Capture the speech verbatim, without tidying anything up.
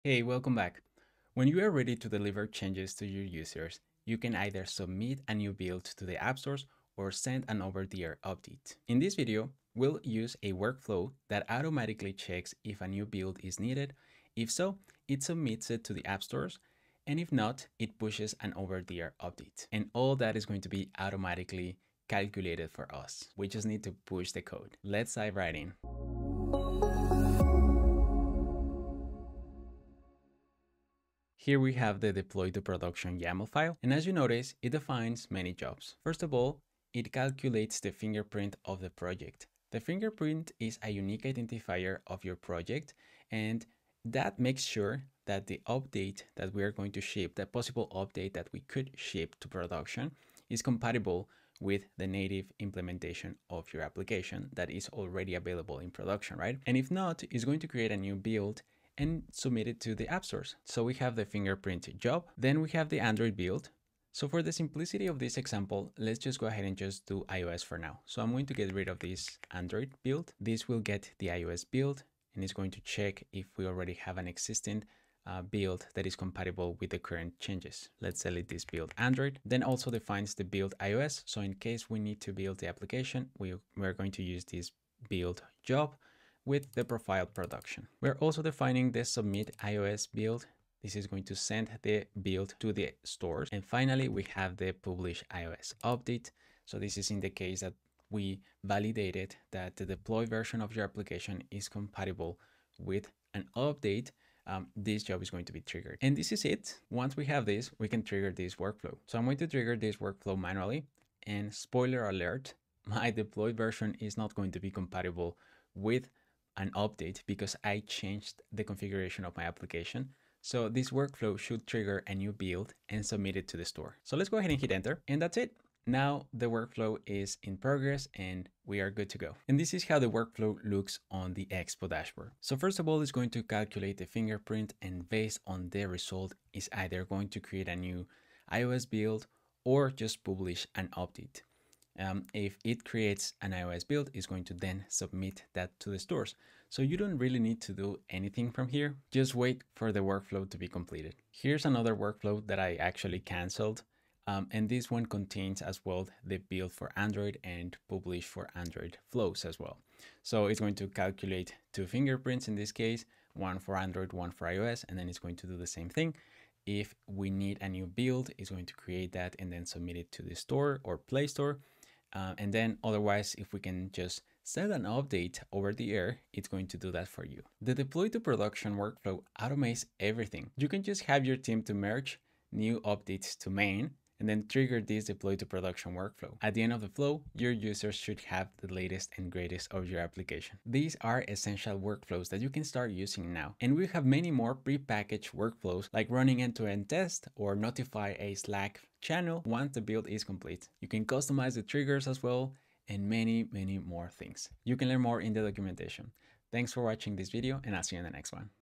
Hey, welcome back. When you are ready to deliver changes to your users, you can either submit a new build to the app stores or send an over-the-air update. In this video, we'll use a workflow that automatically checks if a new build is needed. If so, it submits it to the app stores, and if not, it pushes an over-the-air update. And all that is going to be automatically calculated for us. We just need to push the code. Let's dive right in. Here we have the deploy to production YAML file, and as you notice, it defines many jobs. First of all, it calculates the fingerprint of the project. The fingerprint is a unique identifier of your project, and that makes sure that the update that we are going to ship, the possible update that we could ship to production, is compatible with the native implementation of your application that is already available in production, right? And if not, it's going to create a new build and submit it to the app stores. So we have the fingerprint job, then we have the Android build. So for the simplicity of this example, let's just go ahead and just do iOS for now. So I'm going to get rid of this Android build. This will get the iOS build, and it's going to check if we already have an existing uh, build that is compatible with the current changes. Let's select this build Android. Then also defines the build iOS. So in case we need to build the application, we, we're going to use this build job with the profile production. We're also defining the submit iOS build. This is going to send the build to the stores. And finally, we have the publish iOS update. So this is in the case that we validated that the deploy version of your application is compatible with an update. Um, this job is going to be triggered. And this is it. Once we have this, we can trigger this workflow. So I'm going to trigger this workflow manually, and spoiler alert, my deployed version is not going to be compatible with an update because I changed the configuration of my application. So this workflow should trigger a new build and submit it to the store. So let's go ahead and hit enter, and that's it. Now the workflow is in progress and we are good to go. And this is how the workflow looks on the Expo dashboard. So first of all, it's going to calculate the fingerprint, and based on the result is either going to create a new iOS build or just publish an update. Um, if it creates an iOS build, it's going to then submit that to the stores. So you don't really need to do anything from here. Just wait for the workflow to be completed. Here's another workflow that I actually canceled. Um, and this one contains as well the build for Android and publish for Android flows as well. So it's going to calculate two fingerprints in this case, one for Android, one for iOS, and then it's going to do the same thing. If we need a new build, it's going to create that and then submit it to the store or Play Store. Uh, and then otherwise, if we can just set an update over the air, it's going to do that for you. The deploy to production workflow automates everything. You can just have your team to merge new updates to main and then trigger this deploy to production workflow. At the end of the flow, your users should have the latest and greatest of your application. These are essential workflows that you can start using now. And we have many more pre-packaged workflows like running end-to-end test or notify a Slack channel once the build is complete. You can customize the triggers as well, and many, many more things. You can learn more in the documentation. Thanks for watching this video, and I'll see you in the next one.